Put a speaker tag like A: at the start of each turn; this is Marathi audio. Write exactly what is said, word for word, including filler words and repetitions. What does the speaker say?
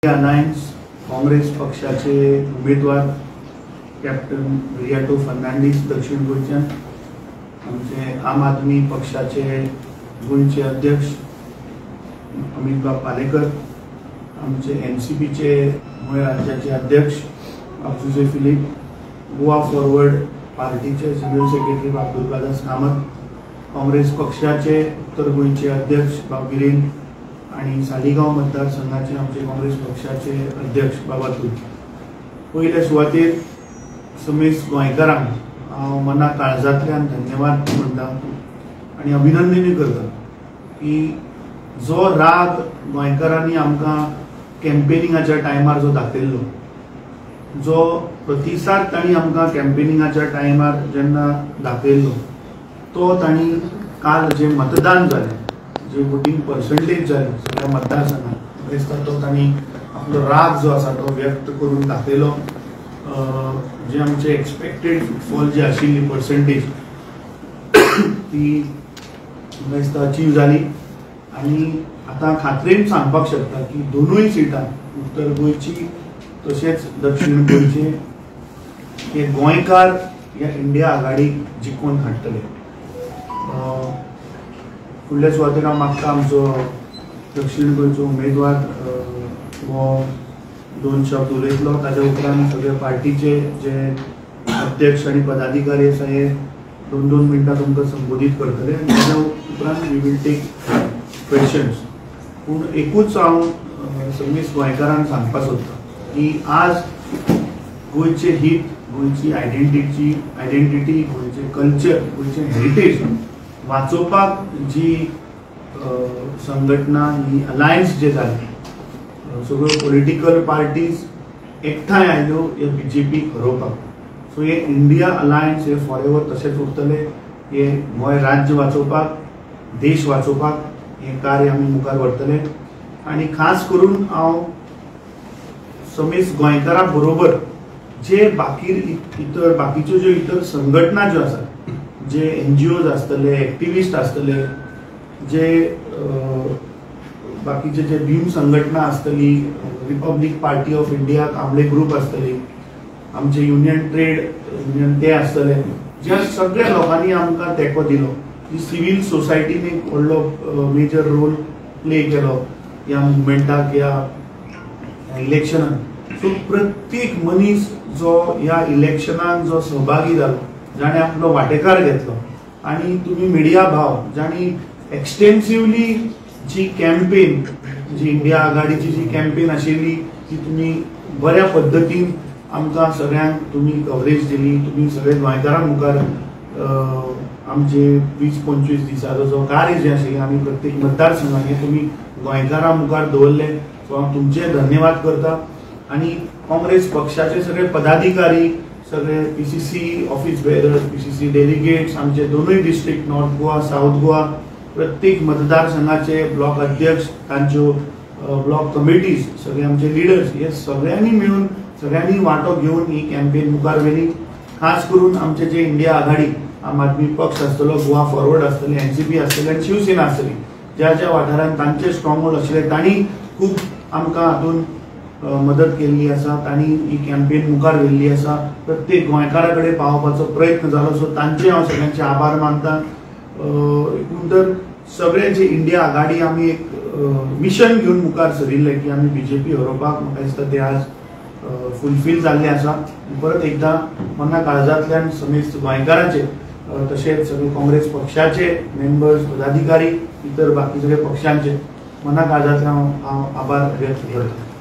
A: अलायन्स काँग्रेस पक्षाचे उमेदवार कॅप्टन रियाटो फर्नांडीस दक्षिण गोंयच्यान, आमचे आम आदमी पक्षाचे गोंयचे अध्यक्ष अमितबाब पालेकर, आमचे एनसीपीचे गोंय राज्याचे अध्यक्ष अब्दुल फिलीप, गोवा फॉरवर्ड पार्टीचे जनरल सेक्रेटरी बाब दुर्गादास कामत, काँग्रेस पक्षाचे उत्तर गोंयचे अध्यक्ष बाब बिरेन आणि सालिगांव मतदारसंघाचे आमचे काँग्रेस पक्षाचे अध्यक्ष बाबा तुर्की. पयल्या सुवातेर समेस्त गोंयकारांक हांव मना काळजांतल्यान धन्यवाद म्हणटा आणि अभिनंदनूय करता की जो राग गोंयकारांनी आमकां कॅम्पेनिंगाच्या टायमार जो दाखयल्लो, जो प्रतिसाद तांणी आमकां कॅम्पेनिंगाच्या टायमार जेन्ना दाखयल्लो, तो तांणी काल जे मतदान जालें, जे वोटींग पर्संटेज जाली सगळ्या मतदारसंघात, दिसता तो तांणी आपलो राग जो आसा तो व्यक्त करून दाखयलो. जे आमचे एक्सपेक्टेड फुटफॉल जी आशिल्ली पर्संटेज ती दिसता अचीव जाली आणि आतां खात्रेन सांगपाक शकता की दोनूय सिटां उत्तर गोंयची तशेंच दक्षिण गोंयचे हे गोंयकार ह्या इंडिया आघाडीक जिखून हाडटले. फुडल्या सुवातेर हांव मागता आमचो दक्षिण गोंयचो उमेदवार हो दोन शब्द उलयतलो, ताच्या उपरांत सगळे पार्टीचे जे अध्यक्ष आणि पदाधिकारी आसा हे दोन दोन मिनटां तुमकां संबोधीत करतले आनी ताच्या उपरांत वी वील टेक क्वेश्चन्स. पूण एकूच हांव समेस्त गोंयकारांक सांगपाक सोदतां की आज गोंयचे हित, गोंयची आयडेंटिटी आयडेंटिटी गोंयचे कल्चर, गोंयचे हेरिटेज वाचोवपाक जी संघटना ही अलायन्स जे जाली, सगळ्यो पॉलिटिकल पार्टीज एकठांय आयल्यो हे बीजेपीक हरोवपाक. सो हे इंडिया अलायन्स हे फॉर तशेंच उरतले. हे गोंय राज्य वाचोवपाक, देश वाचोवपाक हे कार्य आमी मुखार व्हरतले आनी खास करून हांव समेस्त गोंयकारां बरोबर जे बाकी इतर बाकीच्यो ज्यो इतर संघटना ज्यो आसात, जे एनजीओज आसतले, एक्टिविस्ट आसतले, जे बाकीचे जे भीम संघटना आसतली, republic party of India Kamble group आसतली, आमचे युनियन ट्रेड युनियन ते आसतले, ज्या सगळ्या लोकांनी आमकां तेंको दिलो, जी सिव्हिल सोसायटीन एक व्हडलो मेजर रोल प्ले केलो ह्या मुवमेंटाक, ह्या इलेक्शनान. सो प्रत्येक मनीस जो ह्या इलेक्शनान जो सहभागी जालो, जाणे आपलो वांटेकार घेतलो आणि तुम्ही मिडिया भाव जाणी एक्सटेन्सिवली जी कॅम्पेन, जी इंडिया आघाडीची जी कॅम्पेन आशिल्ली ती तुम्ही बऱ्या पद्धतीन आमकां सगळ्यांक तुम्ही कवरेज दिली. तुम्ही सगळे गोंयकारां मुखार आमचे वीस पंचवीस दिसाचो जो कार्य जे आशिल्लें आमी प्रत्येक मतदारसंघात हे तुम्ही गोंयकारां मुखार दवरले. सो हांव तुमचे धन्यवाद करता आणि काँग्रेस पक्षाचे सगळे पदाधिकारी, सगळे PCC office bearers, PCC delegates, आमचे दोनूय district north Goa, south Goa, प्रत्येक मतदारसंघाचे ब्लॉक अध्यक्ष, तांच्यो ब्लॉक कमिटीज, सगळे आमचे लिडर्स, हे सगळ्यांनी मिळून सगळ्यांनी वांटो घेवन ही कॅम्पेन मुखार व्हेली. खास करून आमचे जे इंडिया आघाडी, आम आदमी पक्ष आसतलो, गोवा फॉरवर्ड आसतले, एनसीपी आसतली आनी शिवसेना आसतली, ज्या ज्या वाठारांत तांचे स्ट्रॉंग होल्ड आशिल्ले तांणी खूब आमकां हातून मदत केल्ली आसा, तांणी ही कॅम्पेन मुखार व्हेल्ली आसा, प्रत्येक गोंयकारा कडेन पावोवपाचो प्रयत्न जालो. सो तांचे हांव सगळ्यांचे आभार मानता. एकूण तर सगळे जे इंडिया आघाडी आमी एक मिशन घेवन मुखार सरिल्ले की आमी बीजेपी हरोवपाक, म्हाका दिसता ते आज फुलफील जाल्ले आसा. परत एकदां मना काळजांतल्यान समेस्त गोंयकारांचे तशेंच सगळे काँग्रेस पक्षाचे मेंबर्स, पदाधिकारी, इतर बाकी सगळे पक्षांचे मना काळजांतल्यान हांव आभार व्यक्त करता.